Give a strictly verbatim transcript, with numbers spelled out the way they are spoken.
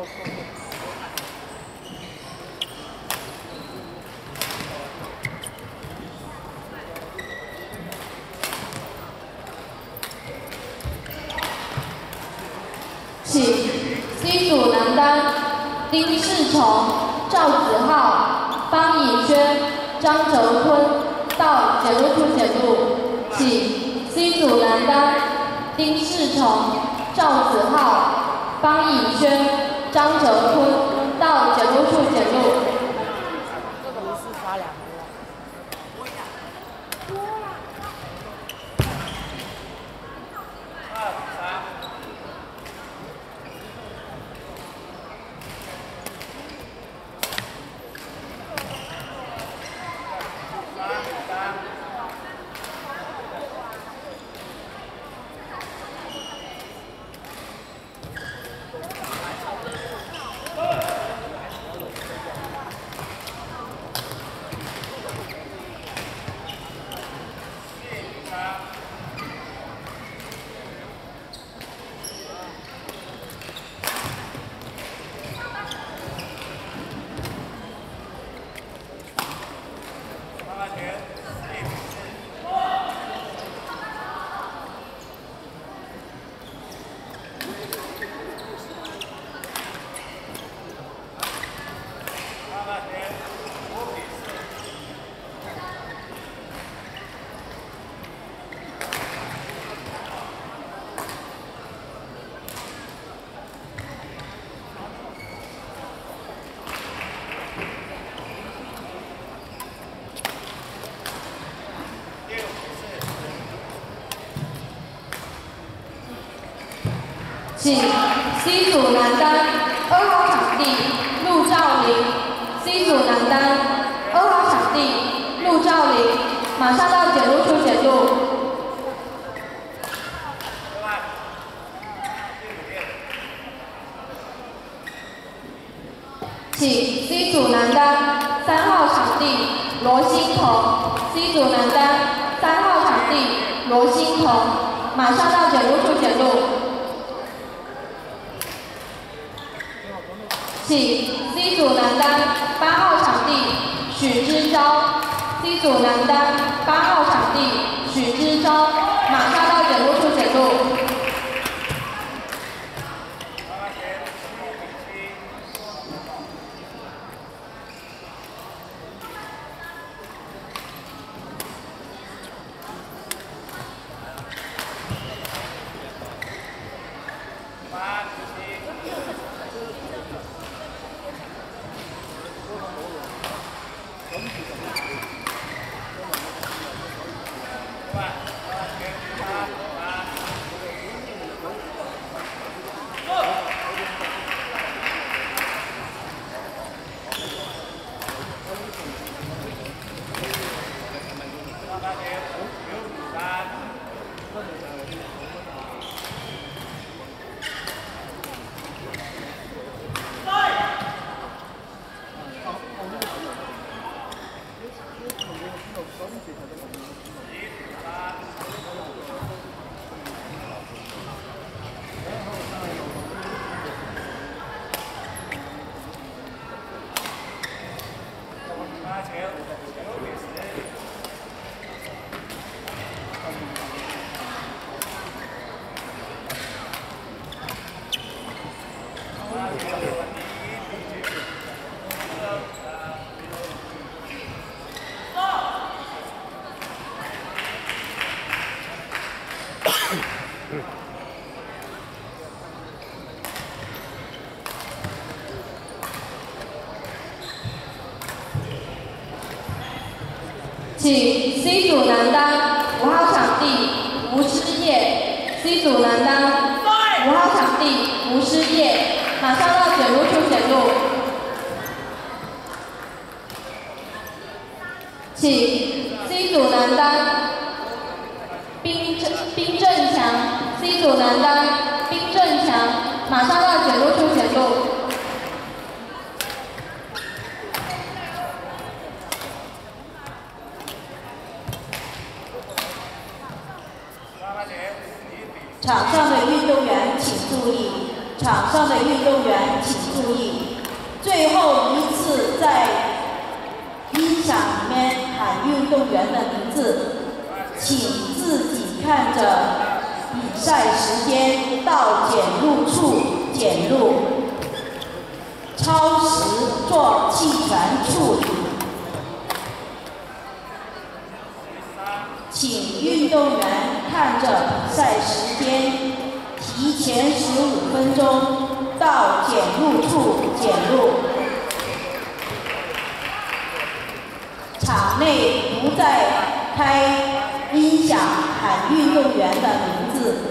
请 C 组男单丁世崇、赵子浩、方以轩、张哲坤到检录处检录。请 C 组男单丁世崇、赵子浩、方以轩、张哲坤到检录处检录。 这个不是发两个。 请 C 组男单二号场地陆兆林 ，C 组男单二号场地陆兆林，马上到检录处检录。请 C 组男单三号场地罗欣彤 ，C 组男单三号场地罗欣彤，马上到检录处检录。 请 C 组男单八号场地许之昭 ，C 组男单八号场地许之昭，马上到检录处检录。请 C 组男单五号场地吴诗叶 ，C 组男单五号场地吴诗叶，马上到检录处检录。请 C 组男单冰正冰正强 ，C 组男单冰正强，马上到检录处检录。 场上的运动员请注意， 场上的运动员请注意，最后一次在音响里面喊运动员的名字，请自己看着比赛时间到检录处检录，超时做弃权处理。请运动员看着比赛时间，提前十五分钟到检录处检录。场内不再开音响喊运动员的名字。